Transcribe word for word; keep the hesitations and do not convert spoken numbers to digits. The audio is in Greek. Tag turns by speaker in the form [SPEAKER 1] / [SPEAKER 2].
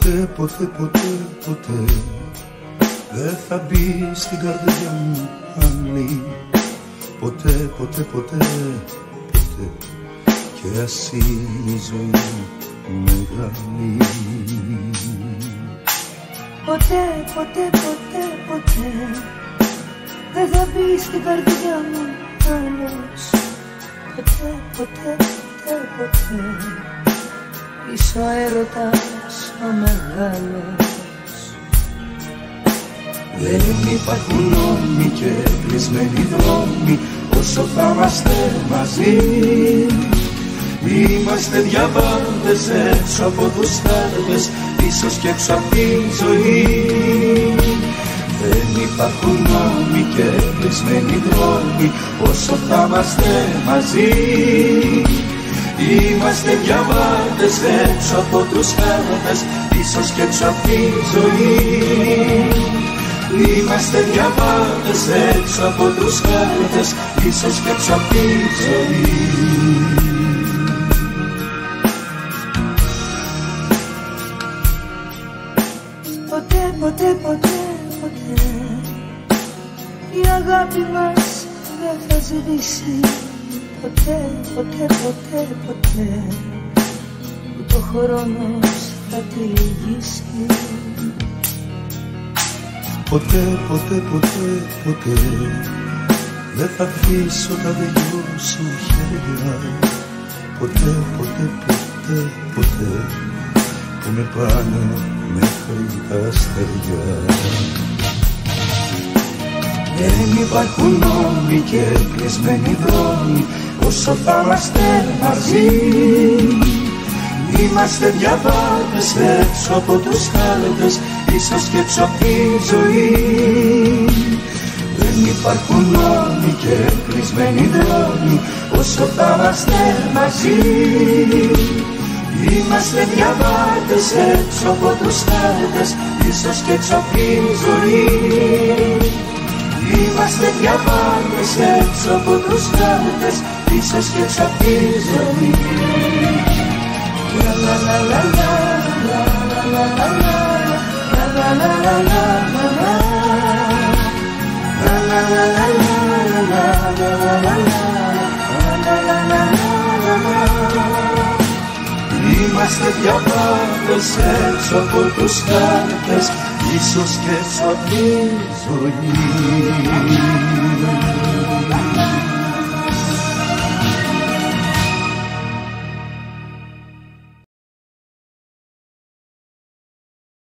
[SPEAKER 1] Ποτέ, ποτέ, ποτέ, ποτέ δεν θα μπει στην καρδιά μου άλλη. Ποτέ, ποτέ, ποτέ, ποτέ, και ας είναι η ζωή μεγάλη.
[SPEAKER 2] Ποτέ, ποτέ, ποτέ, ποτέ δεν θα μπει στην καρδιά μου άλλος. Ποτέ, ποτέ, ποτέ, ποτέ είσαι ο έρωτας ο μεγάλος.
[SPEAKER 1] Δεν υπάρχουν νόμοι και κλεισμένοι δρόμοι όσο θα είμαστε μαζί. Είμαστε διαβάτες έξω από τους χάρτες, ίσως και έξω από τη ζωή. Δεν υπάρχουν νόμοι και κλεισμένοι δρόμοι όσο θα είμαστε μαζί. Είμαστε διαβάτες έξω από τους χάρτες, ίσως και έξω από τη ζωή. Είμαστε διαβάτες έξω από τους χάρτες, ίσως και έξω από τη ζωή.
[SPEAKER 2] Ποτέ, ποτέ, ποτέ, ποτέ η αγάπη μας δεν θα σβήσει. Ποτέ, ποτέ, ποτέ, ποτέ ούτε ο χρόνος θα τη λυγίσει.
[SPEAKER 1] Ποτέ, ποτέ, ποτέ, ποτέ δεν θα αφήσω τα δυο σου χέρια. Ποτέ, ποτέ, ποτέ, ποτέ που με πάνε μέχρι τα αστέρια. Δεν υπάρχουν νόμοι και κλεισμένοι δρόμοι όσο θα είμαστε μαζί. Είμαστε διαβάτες έξω από τους χάρτες, ίσως και έξω από τη ζωή. Δεν υπάρχουν νόμοι και κλεισμένοι δρόμοι όσο θα είμαστε μαζί. Είμαστε διαβάτες έξω από τους χάρτες, ίσως και έξω από τη ζωή. Είμαστε διαβάτες έξω από τους χάρτες, ίσως και έξω από τη ζωή. La la la la la la la la la la la la. Είμαστε διαβάτες έξω από τους χάρτες, ίσως και έξω από τη ζωή.